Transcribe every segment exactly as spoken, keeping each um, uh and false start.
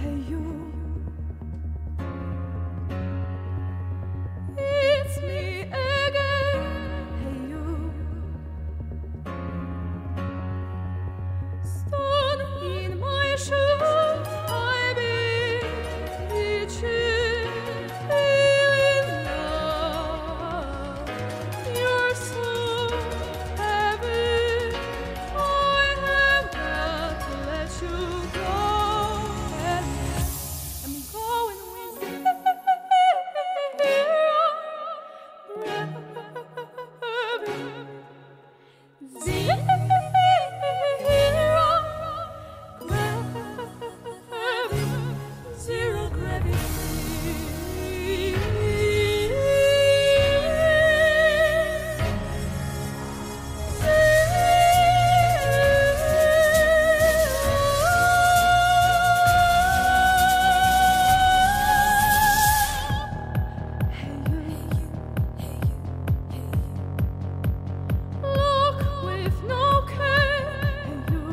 Hey you, it's me again. Hey you, stone in my shoe, I've been reaching, feeling love. You're so heavy, I have got to let you go. And I'm going with zero gravity. Zero gravity. Zero gravity. Look with no care, you.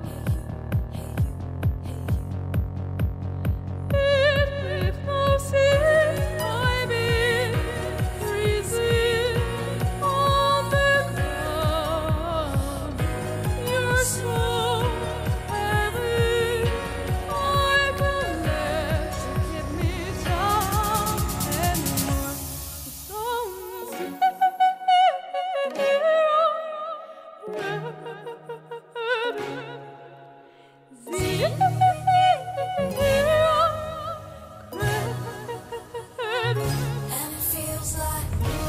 Eat with no sin, I've been freezing on the ground. You're so heavy, I can't let you keep me down anymore. Don't And it feels like,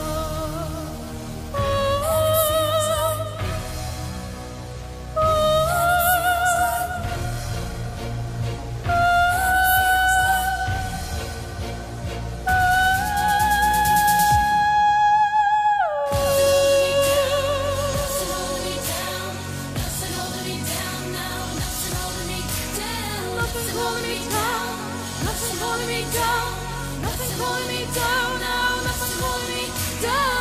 nothing holding me down now, nothing holding me down. Nothing holding me down, nothing holding me down, nothing holding me down now, nothing holding me down.